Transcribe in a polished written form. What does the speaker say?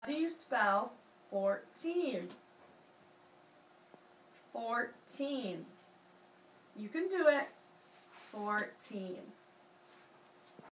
How do you spell 14? 14. You can do it. 14.